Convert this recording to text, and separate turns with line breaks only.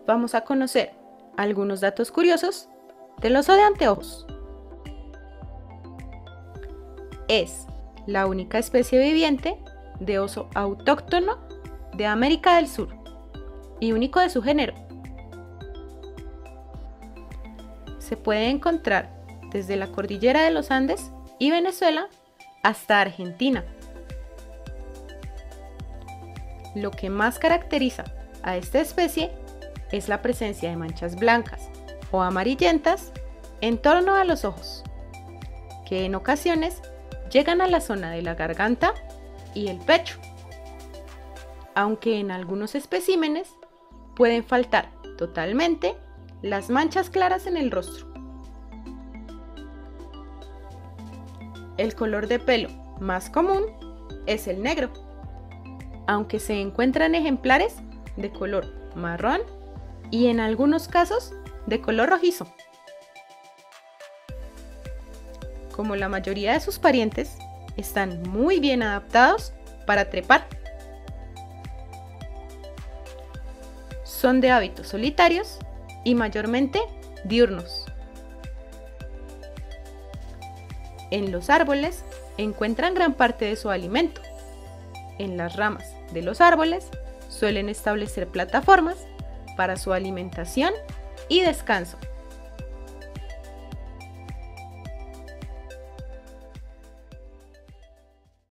vamos a conocer algunos datos curiosos del oso de anteojos. Es la única especie viviente de oso autóctono de América del Sur y único de su género. Se puede encontrar desde la cordillera de los Andes y Venezuela hasta Argentina. Lo que más caracteriza a esta especie es la presencia de manchas blancas o amarillentas en torno a los ojos, que en ocasiones llegan a la zona de la garganta y el pecho, aunque en algunos especímenes pueden faltar totalmente las manchas claras en el rostro. El color de pelo más común es el negro, aunque se encuentran ejemplares de color marrón y en algunos casos de color rojizo. Como la mayoría de sus parientes, están muy bien adaptados para trepar. Son de hábitos solitarios y mayormente diurnos. En los árboles encuentran gran parte de su alimento. En las ramas de los árboles suelen establecer plataformas para su alimentación y descanso.